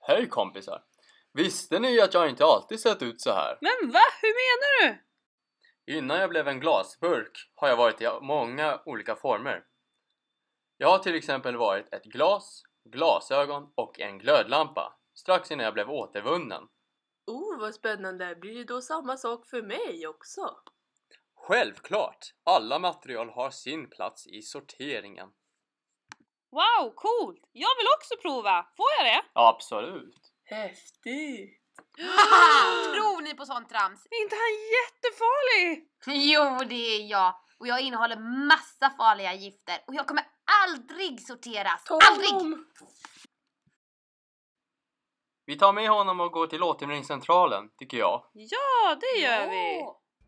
Hej kompisar! Visste ni att jag inte alltid sett ut så här? Men va? Hur menar du? Innan jag blev en glasburk har jag varit i många olika former. Jag har till exempel varit ett glas, glasögon och en glödlampa. Strax innan jag blev återvunnen. Vad spännande. Blir det då samma sak för mig också? Självklart! Alla material har sin plats i sorteringen. Wow, coolt! Jag vill också prova. Får jag det? Absolut! Häftigt! Tror ni på sånt trams? Är inte han jättefarlig? Jo, det är jag. Och jag innehåller massa farliga gifter. Och jag kommer aldrig sorteras. Aldrig! Vi tar med honom och går till återvinningscentralen, tycker jag. Ja, det gör vi.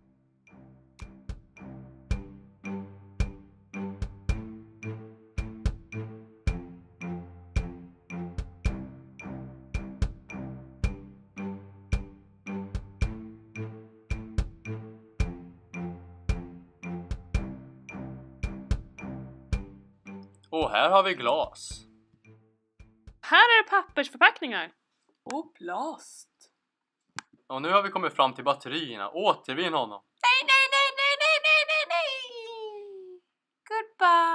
Och här har vi glas. Här är det pappersförpackningar. Och plast. Och nu har vi kommit fram till batterierna. Återvinn honom. Nej! Goodbye!